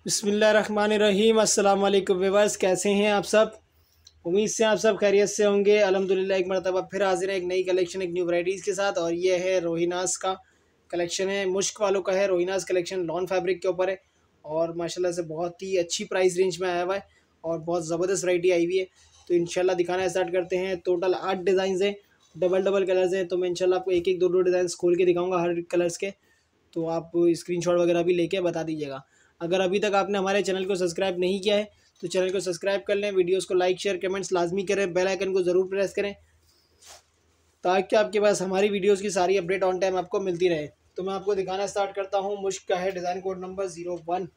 बिस्मिल्लाहिर्रहमानिर्रहीम। अस्सलाम वालेकुम व्यूअर्स, कैसे हैं आप सब। उम्मीद से आप सब खैरियत से होंगे। अल्हम्दुलिल्लाह एक मरतबा फिर हाजिर है एक नई कलेक्शन, एक न्यू वैराइटीज़ के साथ। और ये है रोहिनास का कलेक्शन है, मुश्क वालों का है। रोहिनास कलेक्शन लॉन फैब्रिक के ऊपर है और माशाल्लाह से बहुत ही अच्छी प्राइस रेंज में आया हुआ है और बहुत ज़बरदस्त वैरायटी आई हुई है। तो इंशाल्लाह दिखाना स्टार्ट करते हैं। टोटल 8 डिज़ाइन हैं, डबल डबल कलर्स हैं। तो मैं इंशाल्लाह आपको एक एक दो दो डिज़ाइन खोल के दिखाऊंगा हर कलर्स के। तो आप स्क्रीनशॉट वगैरह भी लेके बता दीजिएगा। अगर अभी तक आपने हमारे चैनल को सब्सक्राइब नहीं किया है तो चैनल को सब्सक्राइब कर लें, वीडियोस को लाइक शेयर कमेंट्स लाजमी करें, बेल आइकन को ज़रूर प्रेस करें ताकि आपके पास हमारी वीडियोस की सारी अपडेट ऑन टाइम आपको मिलती रहे। तो मैं आपको दिखाना स्टार्ट करता हूँ। मुश्क का है डिज़ाइन कोड नंबर 01।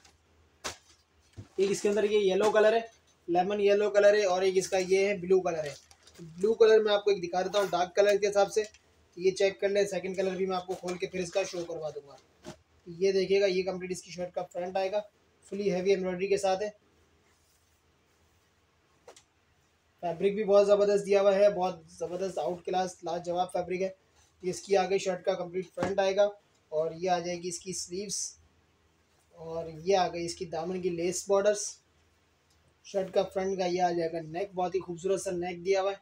एक इसके अंदर ये येलो कलर है, लेमन येलो कलर है, और एक इसका ये है ब्लू कलर है। तो ब्लू कलर मैं आपको एक दिखा देता हूँ डार्क कलर के हिसाब से। ये चेक कर ले। सेकंड कलर भी मैं आपको खोल के फिर इसका शो करवा दूंगा। ये देखिएगा, ये कंप्लीट इसकी शर्ट का फ्रंट आएगा, फुली हैवी एम्ब्रॉयडरी के साथ है। फैब्रिक भी बहुत ज़बरदस्त दिया हुआ है, बहुत ज़बरदस्त आउट क्लास लाजवाब फैब्रिक है। ये इसकी आगे शर्ट का कंप्लीट फ्रंट आएगा और ये आ जाएगी इसकी स्लीव्स, और ये आ गई इसकी दामन की लेस बॉर्डर्स। शर्ट का फ्रंट का ये आ जाएगा नेक, बहुत ही खूबसूरत सा नेक दिया हुआ है।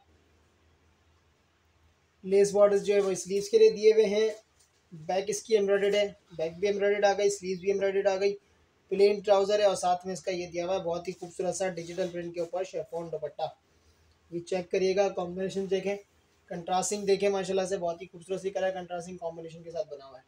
लेस बॉर्डर्स जो है वो स्लीव्स के लिए दिए हुए हैं। बैक इसकी एम्ब्रॉयडर्ड है, बैक भी एम्ब्रॉयडर्ड आ गई, स्लीव्स भी एम्ब्रॉयडर्ड आ गई। प्लेन ट्राउज़र है और साथ में इसका ये दिया हुआ है बहुत ही खूबसूरत सा डिजिटल प्रिंट के ऊपर शेफॉन दुपट्टा। ये चेक करिएगा, कॉम्बिनेशन देखें, कंट्रास्टिंग देखें, माशाल्लाह से बहुत ही खूबसूरत सी कलर कंट्रास्टिंग कॉम्बिनेशन के साथ बना हुआ है।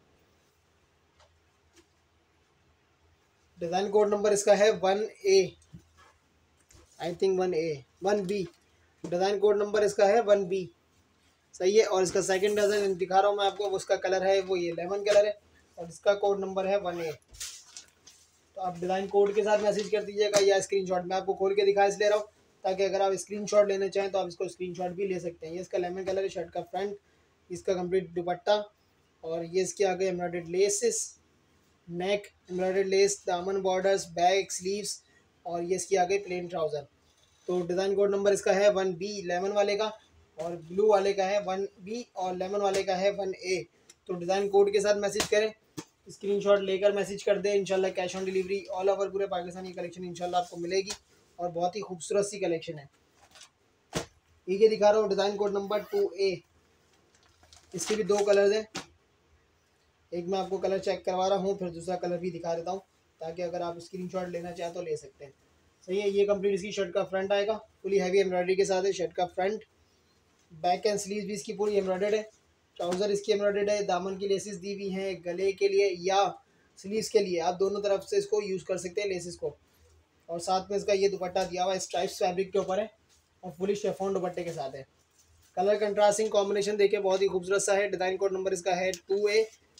डिज़ाइन कोड नंबर इसका है 1A, I think 1A 1B। Design code number इसका है 1B, सही है। और इसका सेकंड डिज़ाइन दिखा रहा हूँ मैं आपको, उसका कलर है वो ये लेमन कलर है और इसका कोड नंबर है 1A। तो आप डिज़ाइन कोड के साथ मैसेज कर दीजिएगा या स्क्रीनशॉट। मैं आपको खोल के दिखा इसलिए रहा हूँ ताकि अगर आप स्क्रीनशॉट लेना चाहें तो आप इसको स्क्रीनशॉट भी ले सकते हैं। ये इसका लेमन कलर है, शर्ट का फ्रंट, इसका कंप्लीट दुपट्टा, और ये इसके आगे embroidered laces, neck embroidered lace, दामन बॉर्डर्स, बैक स्लीव्स, और ये इसकी आगे प्लेन ट्राउज़र। तो डिज़ाइन कोड नंबर इसका है 1B लेमन वाले का, और ब्लू वाले का है 1B, और लेमन वाले का है 1A। तो डिज़ाइन कोड के साथ मैसेज करें, स्क्रीनशॉट लेकर मैसेज कर दें। इंशाल्लाह cash on delivery all over पूरे पाकिस्तान की कलेक्शन इंशाल्लाह आपको मिलेगी और बहुत ही खूबसूरत सी कलेक्शन है। ये दिखा रहा हूँ डिज़ाइन कोड नंबर 2A। इसके भी दो कलर्स हैं, एक मैं आपको कलर चेक करवा रहा हूँ, फिर दूसरा कलर भी दिखा देता हूँ ताकि अगर आप स्क्रीनशॉट लेना चाहें तो ले सकते हैं। सही है। ये कंप्लीट इसकी शर्ट का फ्रंट आएगा, फुली हैवी एम्ब्रॉयडरी के साथ है शर्ट का फ्रंट। बैक एंड स्लीव भी इसकी पूरी एम्ब्रॉयडर्ड है, ट्राउज़र इसकी एम्ब्रॉयडर्ड है, दामन की लेसेस दी हुई हैं गले के लिए या स्लीव्स के लिए, आप दोनों तरफ से इसको यूज़ कर सकते हैं लेसेस को। और साथ में इसका ये दुपट्टा दिया हुआ है, स्ट्राइप्स फैब्रिक के ऊपर है और फुली शेफॉन दुपट्टे के साथ है। कलर कंट्रास्टिंग कॉम्बिनेशन देखिए बहुत ही खूबसूरत सा है। डिज़ाइन कोड नंबर इसका है 2A।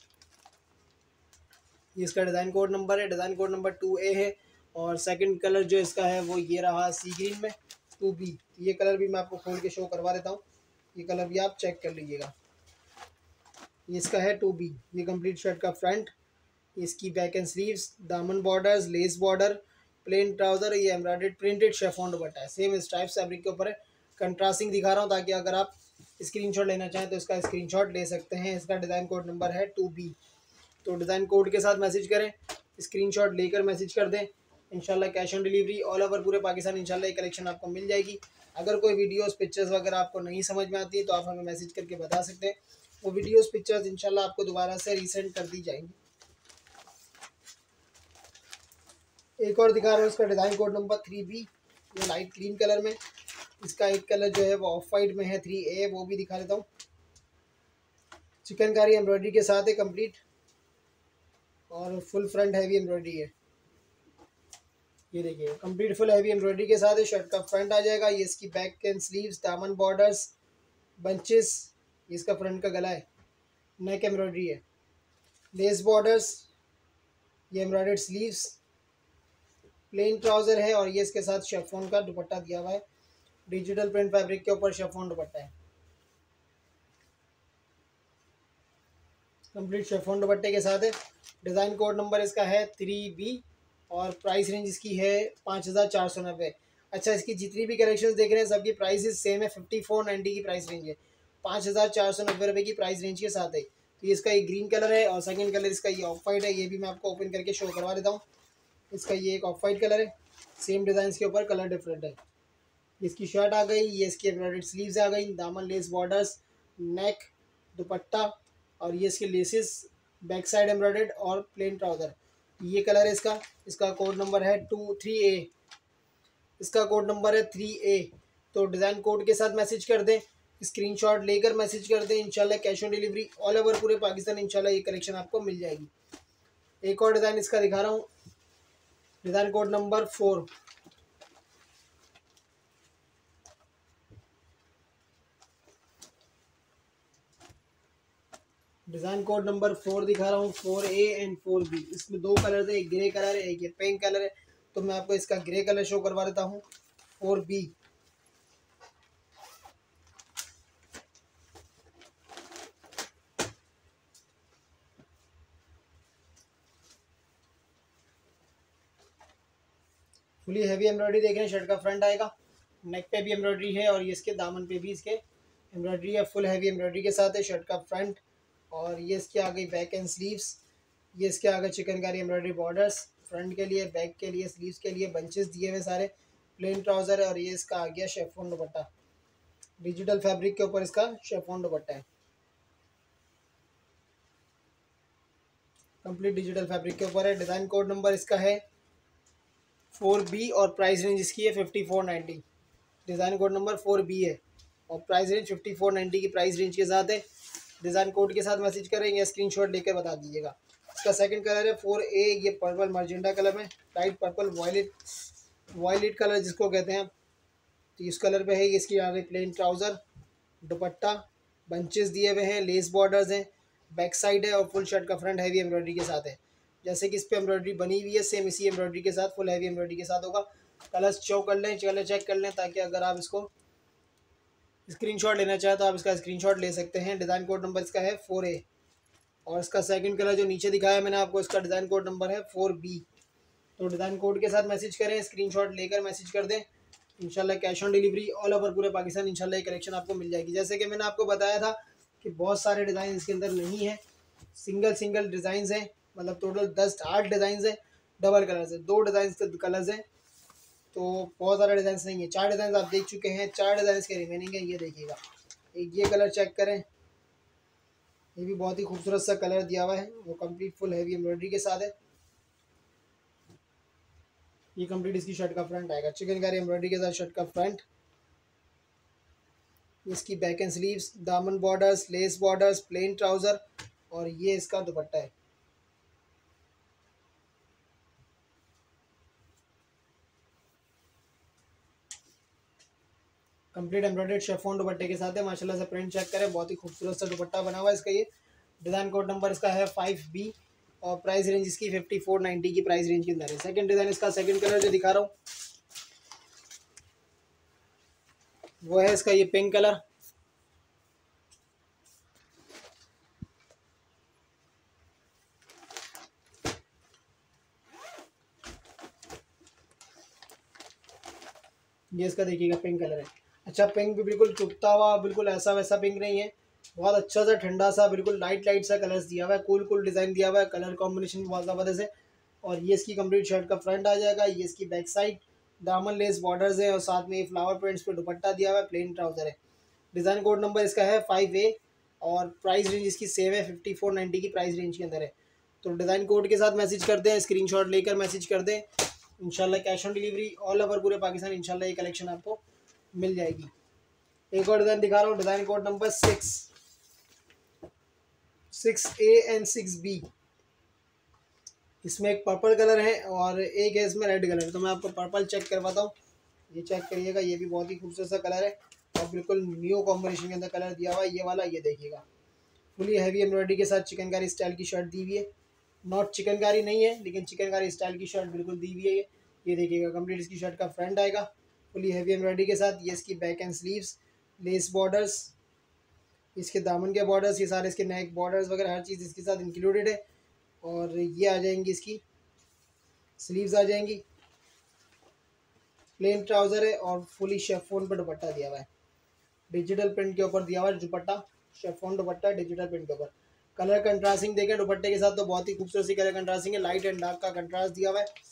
ये इसका डिज़ाइन कोड नंबर है, डिज़ाइन कोड नंबर 2A है। और सेकंड कलर जो इसका है वो ये रहा सी ग्रीन में 2B। ये कलर भी मैं आपको खोल के शो करवा देता हूँ, ये कलर भी आप चेक कर लीजिएगा। ये इसका है 2B। ये कंप्लीट शर्ट का फ्रंट, इसकी बैक एंड स्लीव्स, दामन borders, lace border, plain trouser, ये एम्ब्रॉयडर्ड प्रिंटेड शेफॉन दुपट्टा है, सेम स्ट्राइप फैब्रिक के ऊपर है। कंट्रास्टिंग दिखा रहा हूँ ताकि अगर आप स्क्रीनशॉट लेना चाहें तो इसका स्क्रीनशॉट ले सकते हैं। इसका डिज़ाइन कोड नंबर है 2B। तो डिज़ाइन कोड के साथ मैसेज करें, स्क्रीनशॉट लेकर मैसेज कर दें। इंशाल्लाह cash on delivery all over पूरे पाकिस्तान इंशाल्लाह ये कलेक्शन आपको मिल जाएगी। अगर कोई वीडियोस पिक्चर्स वगैरह आपको नहीं समझ में आती है तो आप हमें मैसेज करके बता सकते हैं, वो वीडियोस पिक्चर्स इंशाल्लाह आपको दोबारा से रीसेंड कर दी जाएंगी। एक और दिखा रहा हूँ, इसका डिज़ाइन कोड नंबर 3B, ये लाइट ग्रीन कलर में। इसका एक कलर जो है वो ऑफ वाइट में है 3A, वो भी दिखा देता हूँ। चिकनकारी एम्ब्रॉयडरी के साथ है कंप्लीट और फुल फ्रंट हैवी एम्ब्रॉयडरी है। ये देखिए कंप्लीट फुल हैवी एम्ब्रॉयडरी के साथ है। शर्ट का फ्रंट आ जाएगा, ये इसकी बैक एंड स्लीव्स, दामन बॉर्डर्स, बंचेस, इसका फ्रंट का गला है, नेक एम्ब्रॉयडरी है, लेस बॉर्डर्स, ये एम्ब्रॉयडर्ड स्लीव्स, प्लेन ट्राउज़र है, और ये इसके साथ शेफॉन का दुपट्टा दिया हुआ है, डिजिटल प्रिंट फैब्रिक के ऊपर शेफॉन दुपट्टा है। कंप्लीट शेफॉन दुपट्टे के साथ है। डिज़ाइन कोड नंबर इसका है 3B और प्राइस रेंज इसकी है 5490। अच्छा, इसकी जितनी भी कलेक्शंस देख रहे हैं सबकी प्राइसेस सेम है, 5490 की प्राइस रेंज है, 5490 रुपये की प्राइस रेंज के साथ है। तो ये इसका ये ग्रीन कलर है और सेकंड कलर इसका ये ऑफ वाइट है, ये भी मैं आपको ओपन करके शो करवा देता हूँ। इसका ये एक ऑफ वाइट कलर है, सेम डिज़ाइन के ऊपर कलर डिफरेंट है। इसकी शर्ट आ गई, ये इसकी एम्ब्रॉयडर्ड स्लीव्स आ गई, दामन लेस बॉर्डर्स, नेक, दुपट्टा और ये इसके लेसेस, बैक साइड एम्ब्रॉयडर्ड और प्लेन ट्राउज़र। ये कलर है इसका। इसका कोड नंबर है 23A। इसका कोड नंबर है 3A। तो डिज़ाइन कोड के साथ मैसेज कर दें, स्क्रीनशॉट लेकर मैसेज कर दें। इंशाल्लाह cash on delivery all over पूरे पाकिस्तान इंशाल्लाह ये कलेक्शन आपको मिल जाएगी। एक और डिज़ाइन इसका दिखा रहा हूँ, design code number 4। Design code number 4 दिखा रहा हूँ, 4A एंड 4B। इसमें दो कलर है, एक ग्रे कलर है, एक ये पिंक कलर है। तो मैं आपको इसका ग्रे कलर शो करवा देता हूँ, 4B। फुली हैवी एम्ब्रॉयडरी देख रहे हैं, शर्ट का फ्रंट आएगा, नेक पे भी एम्ब्रॉयडरी है और ये इसके दामन पे भी इसके एम्ब्रॉयडरी है। फुल हैवी एम्ब्रॉयडरी के साथ है शर्ट का फ्रंट। और ये इसके आ गई बैक एंड स्लीव्स। ये इसके आगे चिकनकारी एम्ब्रॉयडरी बॉर्डर्स, फ्रंट के लिए, बैक के लिए, स्लीव्स के लिए बंचेस दिए हुए सारे, प्लेन ट्राउज़र है। और ये इसका आ गया शेफोन दुपट्टा, डिजिटल फैब्रिक के ऊपर इसका शेफोन दुपट्टा है, कंप्लीट डिजिटल फैब्रिक के ऊपर है। डिज़ाइन कोड नंबर इसका है 4B और प्राइस रेंज इसकी है 5490। डिज़ाइन कोड नंबर 4B है और प्राइस रेंज 5490 की प्राइस रेंज के साथ है। डिज़ाइन कोड के साथ मैसेज करेंगे, स्क्रीनशॉट लेकर बता दीजिएगा। इसका सेकंड कलर है 4A, ये पर्पल मर्जेंटा कलर में, लाइट पर्पल वायलेट कलर जिसको कहते हैं। तो इस कलर पे है। ये इसकी आगे प्लेन ट्राउज़र, दुपट्टा, बंचेस दिए हुए हैं, लेस बॉर्डर्स हैं, बैक साइड है और फुल शर्ट का फ्रंट हैवी एम्ब्रॉयडरी के साथ है। जैसे कि इस पर एम्ब्रॉयडरी बनी हुई है सेम इसी एम्ब्रॉयडरी के साथ, फुल हैवी एम्ब्रॉयडरी के साथ होगा। कलर्स शो कर लें, कलर चेक कर लें, ताकि अगर आप इसको स्क्रीनशॉट लेना चाहें तो आप इसका स्क्रीनशॉट ले सकते हैं। डिज़ाइन कोड नंबर इसका है 4A और इसका सेकंड कलर जो नीचे दिखाया मैंने आपको, इसका डिज़ाइन कोड नंबर है 4B। तो डिज़ाइन कोड के साथ मैसेज करें, स्क्रीनशॉट लेकर मैसेज कर दें। इंशाल्लाह cash on delivery all over पूरे पाकिस्तान इंशाल्लाह ये कलेक्शन आपको मिल जाएगी। जैसे कि मैंने आपको बताया था कि बहुत सारे डिज़ाइन इसके अंदर नहीं है, सिंगल डिज़ाइन हैं, मतलब टोटल 8 डिज़ाइन है, डबल कलर्स है, 2 डिज़ाइन कलर्स हैं। तो बहुत सारे डिज़ाइन नहीं है, 4 डिज़ाइन आप देख चुके हैं, 4 डिज़ाइन के रिमेनिंग है। ये देखिएगा, एक ये कलर चेक करें, ये भी बहुत ही खूबसूरत सा कलर दिया हुआ है, वो कंप्लीट फुल हैवी एम्ब्रॉयडरी के साथ है। ये कंप्लीट इसकी शर्ट का फ्रंट आएगा, चिकनकारी एम्ब्रॉयडरी के साथ शर्ट का फ्रंट। इसकी बैक एंड स्लीव्स, दामन borders, lace borders, plain trouser और ये इसका दुपट्टा है। कंप्लीट एम्ब्रॉयडर्ड शेफोन दुपट्टे के साथ है, माशाल्लाह से प्रिंट चेक करें, बहुत ही खूबसूरत सा दुपट्टा बना हुआ है इसका। ये डिज़ाइन कोड नंबर इसका है 5B और प्राइस रेंज इसकी 5490 की प्राइस रेंज के अंदर है। सेकंड डिज़ाइन इसका, सेकंड कलर जो दिखा रहा हूँ वो है इसका ये पिंक कलर। ये इसका देखिएगा पिंक कलर है। अच्छा, पिंक भी बिल्कुल चुभता हुआ, बिल्कुल ऐसा वैसा पिंक नहीं है, बहुत अच्छा सा ठंडा सा, बिल्कुल लाइट सा कलर्स दिया हुआ है, कूल डिज़ाइन दिया हुआ है, कलर कॉम्बिनेशन बहुत ज़बरदस्त है। और ये इसकी कंप्लीट शर्ट का फ्रंट आ जाएगा, ये इसकी बैक साइड, दामन लेस बॉर्डर्स है और साथ में ये फ्लावर प्रिंट्स पे दुपट्टा दिया हुआ है, प्लेन ट्राउज़र है। डिज़ाइन कोड नंबर इसका है 5A और प्राइस रेंज इसकी सेम है, 5490 की प्राइस रेंज के अंदर है। तो डिज़ाइन कोड के साथ मैसेज कर दें, स्क्रीनशॉट लेकर मैसेज कर दें, इंशाल्लाह cash on delivery all over पूरे पाकिस्तान इंशाल्लाह ये कलेक्शन आपको मिल जाएगी। एक और डिज़ाइन दिखा रहा हूँ, design code number 6A and 6B। इसमें एक पर्पल कलर है और एक है इसमें रेड कलर। तो मैं आपको पर्पल चेक करवाता हूँ, ये चेक करिएगा, ये भी बहुत ही खूबसूरत सा कलर है और बिल्कुल न्यू कॉम्बिनेशन के अंदर कलर दिया हुआ है। ये वाला ये देखिएगा, फुली हैवी एम्ब्रॉयडरी के साथ चिकनकारी स्टाइल की शर्ट दी हुई है, नॉट चिकनकारी नहीं है लेकिन चिकनकारी स्टाइल की शर्ट बिल्कुल दी हुई है। ये देखिएगा, कंप्लीट इसकी शर्ट का फ्रंट आएगा फुली हैवी एम्ब्रॉयडरी के साथ। ये इसकी back and sleeves, lace borders, इसके दामन के बॉर्डर्स, ये सारे इसके नेक बॉर्डर्स वगैरह हर चीज़ इसके साथ इंक्लूडेड है। और ये आ जाएंगी इसकी स्लीव्स आ जाएंगी, प्लेन ट्राउज़र है और फुली शेफोन पर दुपट्टा दिया हुआ है, डिजिटल प्रिंट के ऊपर दिया हुआ है dupatta, chiffon dupatta digital print के ऊपर। कलर कंट्रास्टिंग देखें दुपट्टे के साथ तो बहुत ही खूबसूरत सी कलर कंट्रास्टिंग है, लाइट एंड डार्क का कंट्रास्ट दिया हुआ है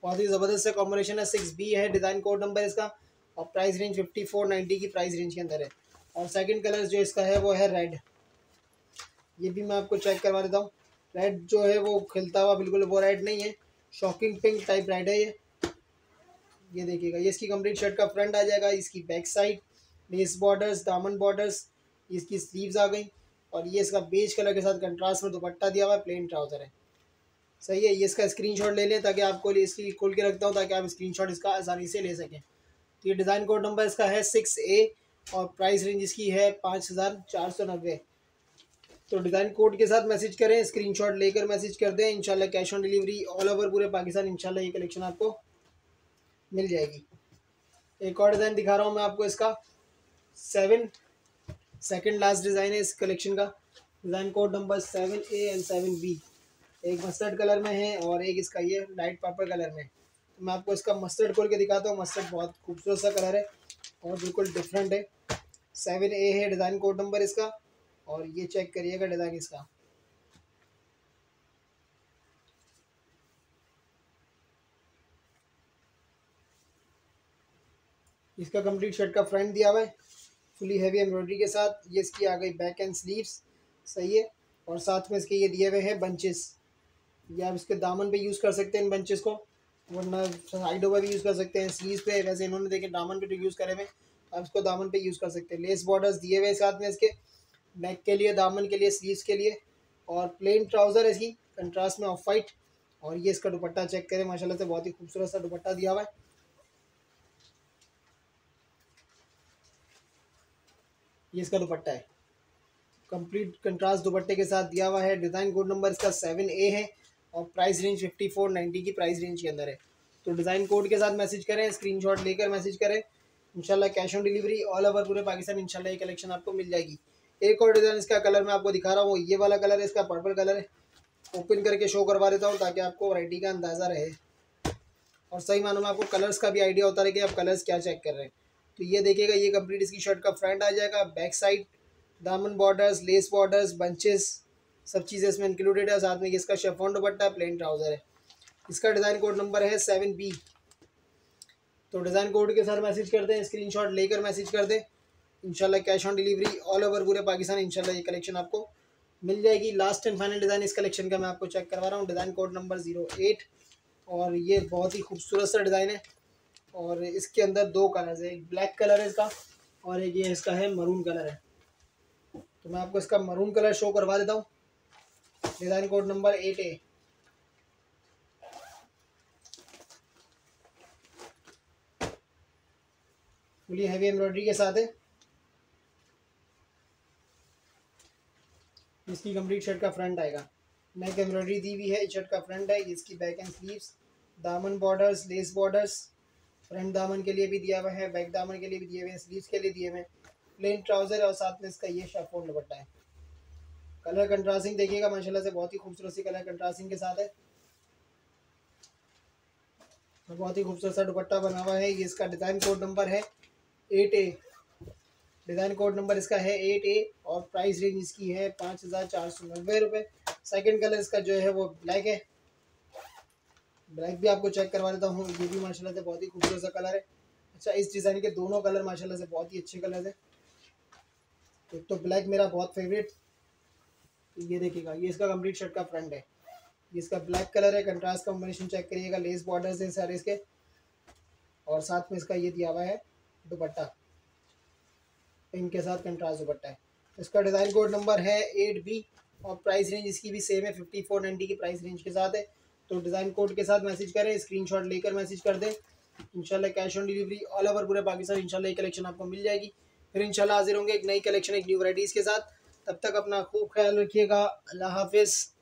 बहुत ही ज़बरदस्त कॉम्बिनेशन है। 6B है डिज़ाइन कोड नंबर इसका और प्राइस रेंज 5490 की प्राइस रेंज के अंदर है। और सेकंड कलर जो इसका है वो है रेड। ये भी मैं आपको चेक करवा देता हूँ। रेड जो है वो खिलता हुआ बिल्कुल वो रेड नहीं है, शॉकिंग पिंक टाइप रेड है ये देखिएगा। ये इसकी कंप्लीट शर्ट का फ्रंट आ जाएगा, इसकी बैक साइड, लेस बॉर्डर्स, दामन बॉर्डर्स, इसकी स्लीव्स आ गई और ये इसका बेज कलर के साथ कंट्रास्ट में दुपट्टा दिया हुआ है, प्लेन ट्राउजर है। सही है। ये इसका स्क्रीनशॉट ले लें ताकि आपको इसकी खोल के रखता हूँ ताकि आप स्क्रीनशॉट इसका आसानी से ले सकें। तो ये डिज़ाइन कोड नंबर इसका है 6A और प्राइस रेंज इसकी है 5490। तो डिज़ाइन कोड के साथ मैसेज करें, स्क्रीनशॉट लेकर मैसेज कर दें। इंशाल्लाह cash on delivery all over पूरे पाकिस्तान इंशाल्लाह ये कलेक्शन आपको मिल जाएगी। एक और डिज़ाइन दिखा रहा हूँ मैं आपको, इसका 7 सेकंड लास्ट डिज़ाइन है इस कलेक्शन का। Design code number 7A and 7B। एक मस्टर्ड कलर में है और एक इसका ये लाइट पर्पल कलर में। तो मैं आपको इसका मस्टर्ड खोल के दिखाता हूँ। मस्टर्ड बहुत खूबसूरत सा कलर है और बिल्कुल डिफरेंट है। 7A है डिज़ाइन कोड नंबर इसका और ये चेक करिएगा डिज़ाइन इसका। इसका कंप्लीट शर्ट का फ्रंट दिया हुआ है फुली हैवी एम्ब्रॉयडरी के साथ। ये इसकी आ गई बैक एंड स्लीव्स। सही है। और साथ में इसके ये दिए हुए हैं बंचेस। ये आप इसके दामन पे यूज़ कर सकते हैं इन बंचेस को, वरना साइडों पर भी यूज़ कर सकते हैं, स्लीव्स पे। वैसे इन्होंने देखे दामन पे तो यूज़ करे हुए, आप इसको दामन पे यूज़ कर सकते हैं। लेस बॉर्डर्स दिए हुए साथ में इसके, नेक के लिए, दामन के लिए, स्लीव्स के लिए। और प्लेन ट्राउज़र है इसकी कंट्रास्ट में ऑफ वाइट। और ये इसका दुपट्टा चेक करें, माशाल्लाह से बहुत ही खूबसूरत सा दुपट्टा दिया हुआ है। ये इसका दुपट्टा है, कंप्लीट कंट्रास्ट दुपट्टे के साथ दिया हुआ है। डिज़ाइन कोड नंबर इसका 7A है और प्राइस रेंज 5490 की प्राइस रेंज के अंदर है। तो डिज़ाइन कोड के साथ मैसेज करें, स्क्रीनशॉट लेकर मैसेज करें। इंशाल्लाह cash on delivery all over पूरे पाकिस्तान इंशाल्लाह ये कलेक्शन आपको मिल जाएगी। एक और डिज़ाइन इसका कलर मैं आपको दिखा रहा हूँ, ये वाला कलर है इसका, पर्पल कलर है। ओपन करके शो करवा देता हूँ ताकि आपको वैरायटी का अंदाज़ा रहे और सही मानों में आपको कलर्स का भी आइडिया होता रहे कि आप कलर्स क्या चेक कर रहे हैं। तो ये देखिएगा, ये कंप्लीट इसकी शर्ट का फ्रंट आ जाएगा, बैक साइड, दामन बॉर्डर्स, लेस बॉर्डर्स, बंचेस, सब चीज़ें इसमें इंक्लूडेड है। साथ में इसका शेफॉन दुपट्टा, प्लेन ट्राउज़र है। इसका डिज़ाइन कोड नंबर है 7B। तो डिज़ाइन कोड के साथ मैसेज कर दें, स्क्रीनशॉट लेकर मैसेज कर दें। इंशाल्लाह cash on delivery all over पूरे पाकिस्तान इंशाल्लाह ये कलेक्शन आपको मिल जाएगी। लास्ट एंड फाइनल डिज़ाइन इस कलेक्शन का मैं आपको चेक करवा रहा हूँ। डिज़ाइन कोड नंबर 08 और ये बहुत ही खूबसूरत सा डिज़ाइन है और इसके अंदर दो कलर्स है, एक ब्लैक कलर है इसका और एक ये इसका है मरून कलर है। तो मैं आपको इसका मरून कलर शो करवा देता हूँ। Design code number 8A। Fully heavy embroidery के साथ है। इसकी कंप्लीट शर्ट का फ्रंट आएगा, नेक एम्ब्रॉयडरी दी हुई है, शर्ट का फ्रंट है। इसकी बैक एंड स्लीव्स, दामन बॉर्डर्स, लेस बॉर्डर्स, फ्रंट दामन के लिए भी दिया हुआ है, बैक दामन के लिए भी दिए हुए हैं, स्लीव्स के लिए दिए हुए हैं। प्लेन ट्राउज़र है और साथ में इसका ये शिफॉन दुपट्टा है। कलर कंट्रास्टिंग देखिएगा, माशाल्लाह से बहुत ही खूबसूरत सी कलर कंट्रास्टिंग के साथ है। बहुत ही खूबसूरत सा दुपट्टा बना हुआ है। ये इसका डिज़ाइन कोड नंबर है 8A। डिज़ाइन कोड नंबर इसका है 8A और प्राइस रेंज इसकी है 5490 रुपये। सेकेंड कलर इसका जो है वो ब्लैक है। ब्लैक भी आपको चेक करवा देता हूँ। ये भी माशाल्लाह से बहुत ही खूबसूरत सा कलर है। अच्छा, इस डिज़ाइन के दोनों कलर माशाल्लाह से बहुत ही अच्छे कलर है। एक तो ब्लैक मेरा बहुत फेवरेट। ये देखिएगा, ये इसका कंप्लीट शर्ट का फ्रंट है। ये इसका ब्लैक कलर है, कंट्रास्ट कॉम्बिनेशन चेक करिएगा। लेस बॉर्डर्स हैं सारे इसके और साथ में इसका ये दिया हुआ है दुपट्टा, पिंक के साथ कंट्रास्ट दुपट्टा है। इसका डिज़ाइन कोड नंबर है 8B और प्राइस रेंज इसकी भी सेम है, 5490 की प्राइस रेंज के साथ है। तो डिज़ाइन कोड के साथ मैसेज करें, स्क्रीनशॉट लेकर मैसेज कर दें। इंशाल्लाह cash on delivery all over पूरे पाकिस्तान इंशाल्लाह ये कलेक्शन आपको मिल जाएगी। फिर इंशाल्लाह हाजिर होंगे एक नई कलेक्शन, एक न्यू वैराइटीज़ के साथ। तब तक अपना खूब ख्याल रखिएगा। अल्लाह हाफिज़।